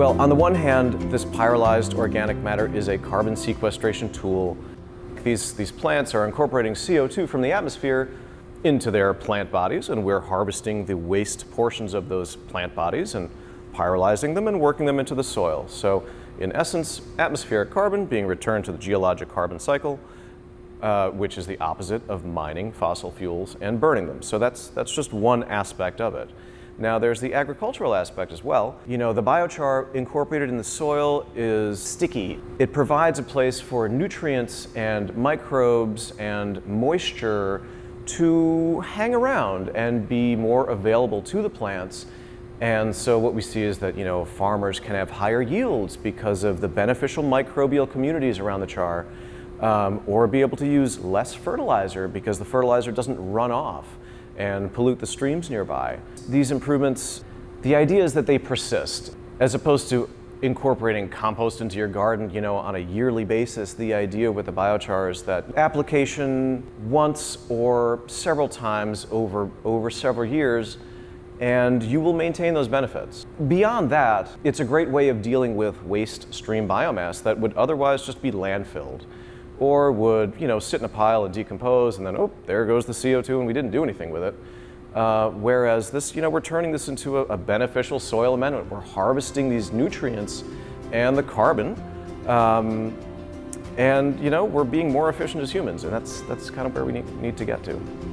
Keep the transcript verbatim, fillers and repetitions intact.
Well, on the one hand, this pyrolyzed organic matter is a carbon sequestration tool. These, these plants are incorporating C O two from the atmosphere into their plant bodies, and we're harvesting the waste portions of those plant bodies and pyrolyzing them and working them into the soil. So in essence, atmospheric carbon being returned to the geologic carbon cycle, uh, which is the opposite of mining fossil fuels and burning them. So that's, that's just one aspect of it. Now there's the agricultural aspect as well. You know, the biochar incorporated in the soil is sticky. It provides a place for nutrients and microbes and moisture to hang around and be more available to the plants. And so what we see is that, you know, farmers can have higher yields because of the beneficial microbial communities around the char, um, or be able to use less fertilizer because the fertilizer doesn't run off and pollute the streams nearby. These improvements, the idea is that they persist. As opposed to incorporating compost into your garden, you know, on a yearly basis, the idea with the biochar is that application once or several times over, over several years, and you will maintain those benefits. Beyond that, it's a great way of dealing with waste stream biomass that would otherwise just be landfilled, or would, you know, sit in a pile and decompose, and then, oh, there goes the C O two and we didn't do anything with it. Uh, whereas this, you know, we're turning this into a, a beneficial soil amendment. We're harvesting these nutrients and the carbon, um, and, you know, we're being more efficient as humans, and that's, that's kind of where we need, need to get to.